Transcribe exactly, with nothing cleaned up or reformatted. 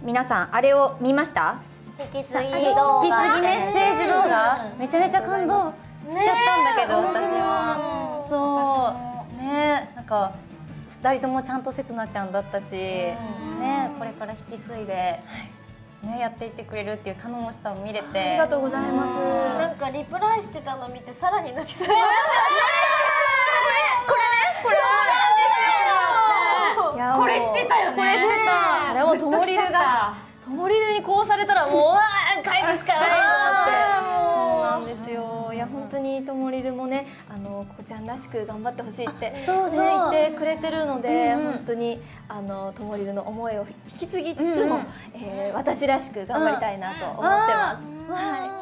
皆さんあれを見ました？ 引き継ぎ引き継ぎメッセージ動画、めちゃめちゃ感動しちゃったんだけど、私はそうね、なんかふたりともちゃんとせつなちゃんだったしね、これから引き継いでねやっていってくれるっていう頼もしさを見れて、 ありがとうございます。 なんかリプライしてたの見てさらに泣きそうになった。これしてたよね。これしてた。 でもともりるがともりるにこうされたらもううわー返すしかないなって。そうなんですよ。いや本当にともりるもね、あのここちゃんらしく頑張ってほしいってそうそう言ってくれてるので、 うんうん、 本当にあのともりるの思いを引き継ぎつつも、うんうん、えー、私らしく頑張りたいなと思ってます。うんうん、はい。